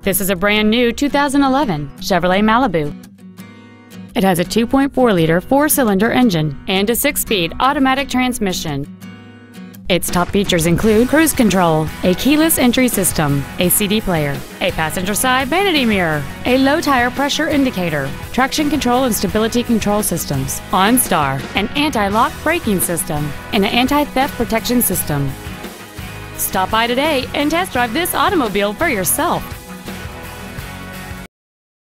This is a brand new 2011 Chevrolet Malibu. It has a 2.4-liter four-cylinder engine and a 6-speed automatic transmission. Its top features include cruise control, a keyless entry system, a CD player, a passenger side vanity mirror, a low tire pressure indicator, traction control and stability control systems, OnStar, an anti-lock braking system, and an anti-theft protection system. Stop by today and test drive this automobile for yourself.